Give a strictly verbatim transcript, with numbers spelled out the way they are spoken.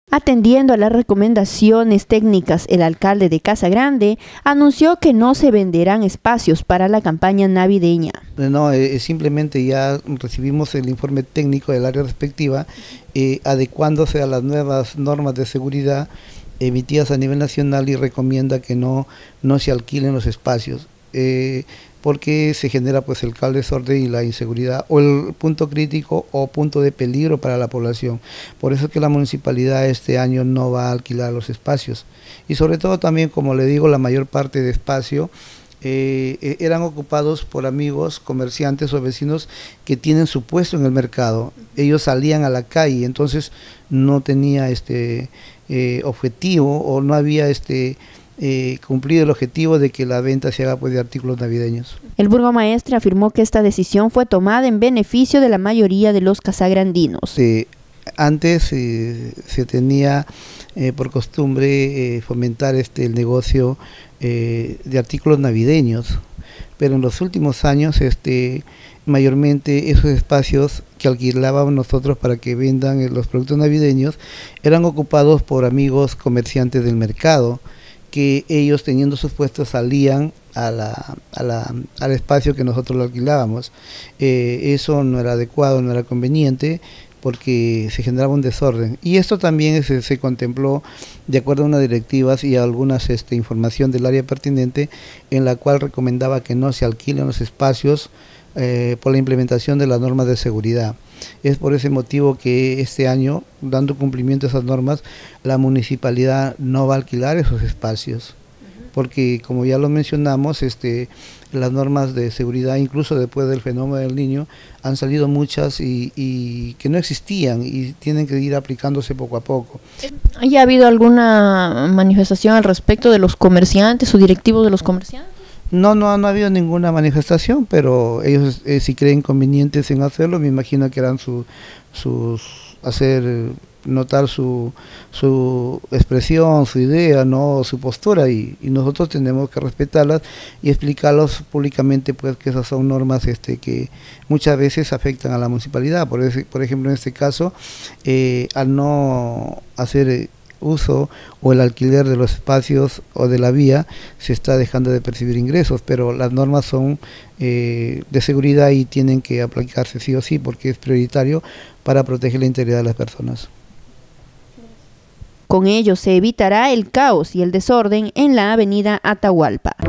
Atendiendo a las recomendaciones técnicas, el alcalde de Casa Grande anunció que no se venderán espacios para la campaña navideña. No, eh, simplemente ya recibimos el informe técnico del área respectiva, eh, adecuándose a las nuevas normas de seguridad emitidas a nivel nacional, y recomienda que no, no se alquilen los espacios. Eh, porque se genera pues el caos, desorden y la inseguridad, o el punto crítico o punto de peligro para la población. Por eso es que la municipalidad este año no va a alquilar los espacios. Y sobre todo también, como le digo, la mayor parte de espacio eh, eran ocupados por amigos, comerciantes o vecinos que tienen su puesto en el mercado. Ellos salían a la calle, entonces no tenía este eh, objetivo, o no había este Eh, cumplir el objetivo de que la venta se haga pues, de artículos navideños. El burgomaestre afirmó que esta decisión fue tomada en beneficio de la mayoría de los casagrandinos. Eh, antes eh, se tenía eh, por costumbre eh, fomentar este el negocio eh, de artículos navideños, pero en los últimos años este mayormente esos espacios que alquilábamos nosotros para que vendan los productos navideños eran ocupados por amigos comerciantes del mercado, que ellos, teniendo sus puestos, salían a la, a la, al espacio que nosotros lo alquilábamos. Eh, eso no era adecuado, no era conveniente, porque se generaba un desorden. Y esto también se, se contempló de acuerdo a unas directivas y a algunas este, información del área pertinente, en la cual recomendaba que no se alquilen los espacios eh, por la implementación de las normas de seguridad. Es por ese motivo que este año, dando cumplimiento a esas normas, la municipalidad no va a alquilar esos espacios, porque como ya lo mencionamos, este, las normas de seguridad, incluso después del fenómeno del Niño, han salido muchas y, y que no existían, y tienen que ir aplicándose poco a poco. ¿Ya ha habido alguna manifestación al respecto de los comerciantes o directivos de los comerciantes? No, no, no ha habido ninguna manifestación, pero ellos eh, si creen convenientes en hacerlo, me imagino que harán su, sus, hacer notar su, su expresión, su idea, no su postura, y, y nosotros tenemos que respetarlas y explicarlos públicamente, pues que esas son normas este, que muchas veces afectan a la municipalidad. Por, ese, por ejemplo, en este caso, eh, al no hacer uso o el alquiler de los espacios o de la vía, se está dejando de percibir ingresos, pero las normas son eh, de seguridad y tienen que aplicarse sí o sí, porque es prioritario para proteger la integridad de las personas. Con ello se evitará el caos y el desorden en la avenida Atahualpa.